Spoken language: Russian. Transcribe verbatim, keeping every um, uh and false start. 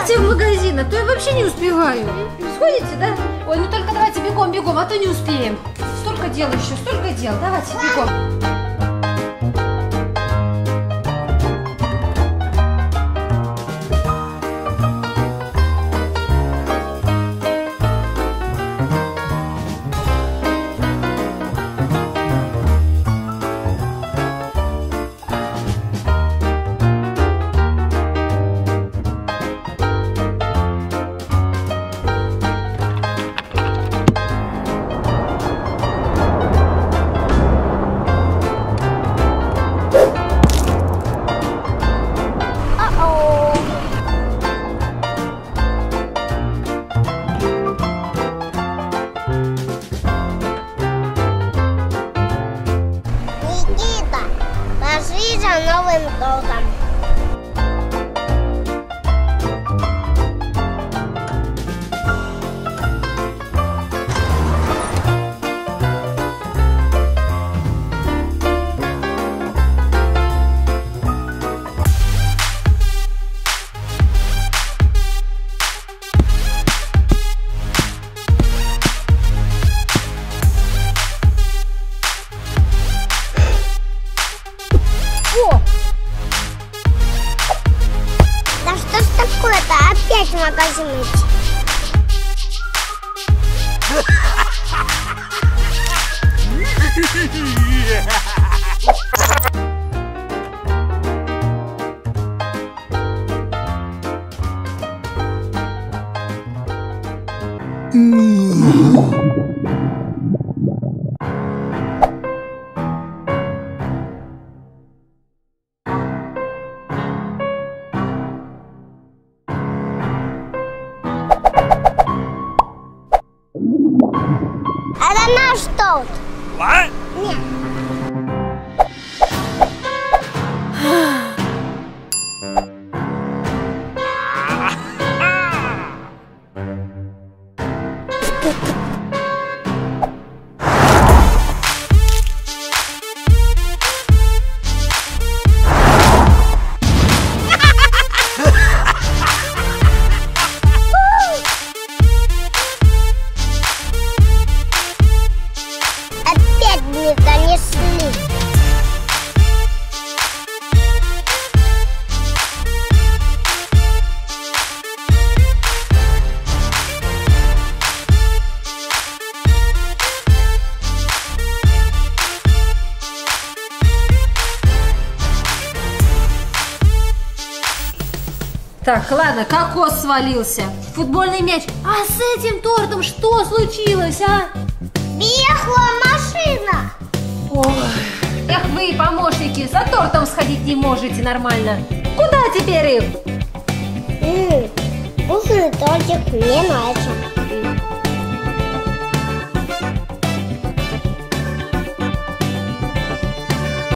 давайте в магазин, а то я вообще не успеваю. Сходите, да? Ой, ну только давайте бегом, бегом, а то не успеем. Столько дел еще, столько дел. Давайте бегом. Пошли за новым тортом. Да что ж такое-то? Опять в магазин идти. Это наш торт. What? Нет. Опять не донесли. Так, ладно, кокос свалился. Футбольный мяч. А с этим тортом что случилось, а? Приехала машина. Ой, эх вы, помощники, за тортом сходить не можете нормально. Куда теперь их? Ммм, вкусный тортик, мне нравится.